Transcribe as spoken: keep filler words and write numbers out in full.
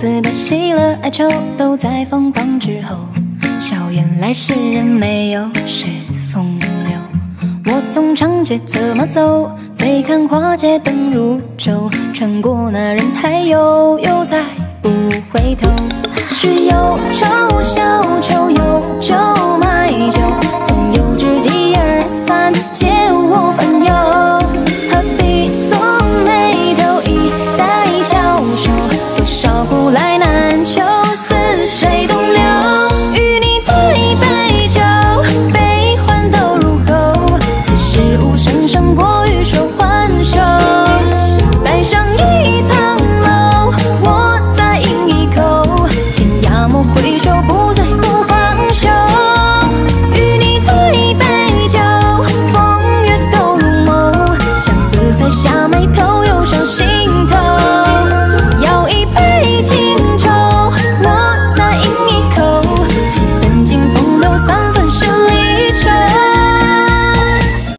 子的喜乐哀愁，都在风光之后。笑原来世人没有是风流。我从长街策马走，醉看花街灯如昼，穿过那人海悠悠，再不回头。是忧愁，小愁，忧愁。